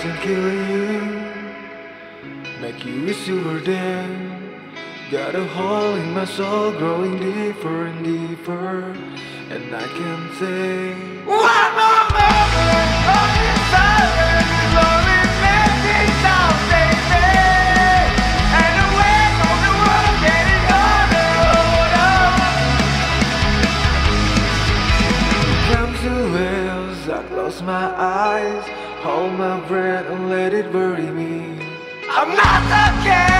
doesn't kill you, make you wish you were dead. Got a hole in my soul growing deeper and deeper, and I can't say one more moment of this silence. Loneliness is all they say, and the weight of the world getting harder. Comes to waves, I close my eyes, hold my breath and let it bury me. I'm not okay.